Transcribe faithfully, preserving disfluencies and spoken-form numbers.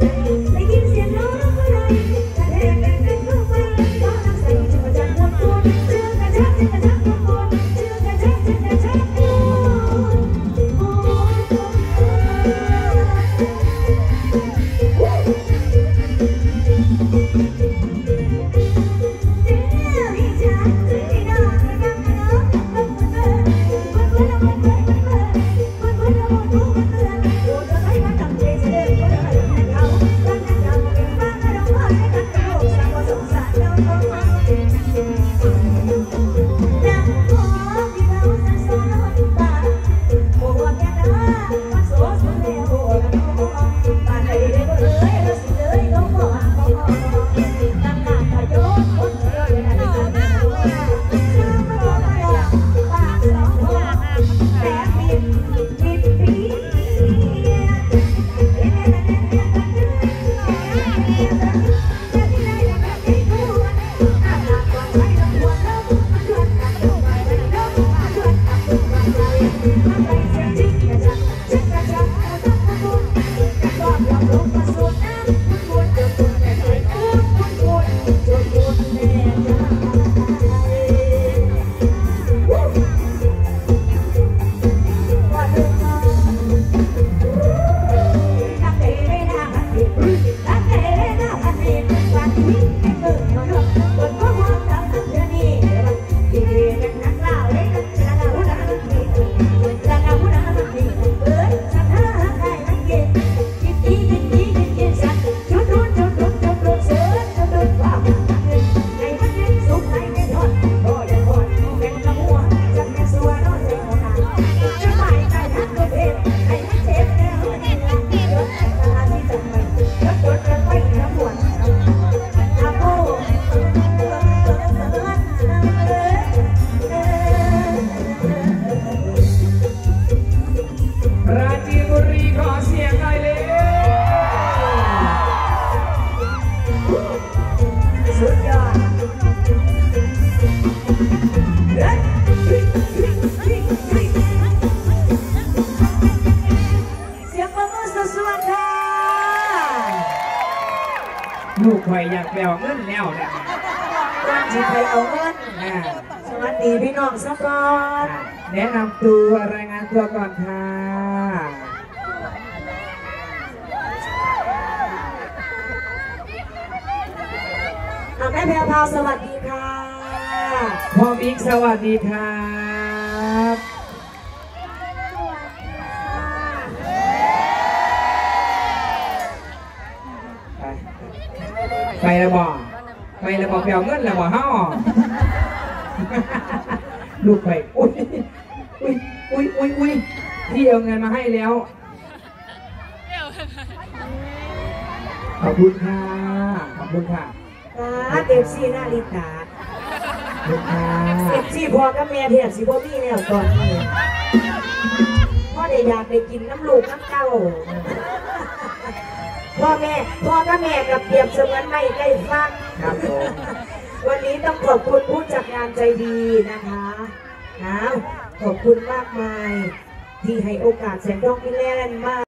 ลูกข่อยอยากแปลเงินแล้วเนี่ยก่อนที่ไปเอาเงินสวัสดีพี่น้องสักก่อนแนะนำตัวรายงานตัวก่อนค่ะแม่แพรวพาวสวัสดีค่ะพ่อบิ๊กสวัสดีครับไปแล้วบ่ไปแล้วบ่เปล่าเงินแล้วบ่เฮาลูกไปอุ้ยอุ้ยอุ้ยอุ้ยอุ้ยพี่เอาเงินมาให้แล้วขอบคุณค่ะขอบคุณค่ะเอฟซีนาฬิกาเอฟซีพอกับแม่เทียบสิพ่อพี่เนี่ยตอนนี้พ่อได้อยากได้กินน้ำลูกน้ำเต้าพ่อแม่พ่อกับแม่กับเปรียบเสมือนไม่ใกล้ฟังครับผมวันนี้ต้องขอบคุณผู้จัดงานใจดีนะคะนะขอบคุณมากมายที่ให้โอกาสแสงทองฟินแลนด์มาก